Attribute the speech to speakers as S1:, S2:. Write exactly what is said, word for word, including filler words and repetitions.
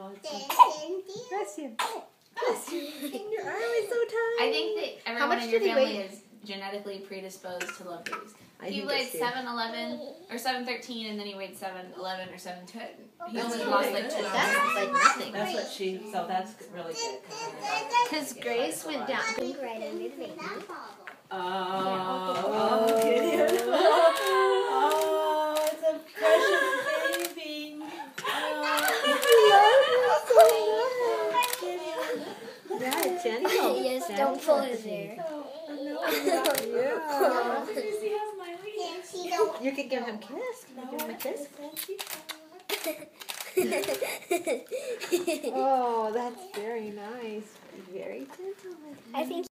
S1: Oh, it's so
S2: Bless you. Bless you. Your arm is so tight.
S3: I think that everyone in your family is genetically predisposed to love babies. He weighed seven eleven or seven thirteen, and then he weighed seven eleven or seven ten. He
S1: That's
S3: only
S1: really
S3: lost like
S1: good.
S3: two.
S2: That's like nothing.
S1: That's what she, so that's really good.
S2: Because Grace went down.
S4: Right under the baby.
S1: Oh, oh, Gideon. Oh, it's a precious baby. Oh,
S2: Yeah, gentle.
S4: Yes, don't pull his hair.
S2: Yeah.
S1: Lucy has my lead.
S2: You can give him a kiss. Can you give him a kiss? Oh, that's very nice. Very gentle with him.
S4: I think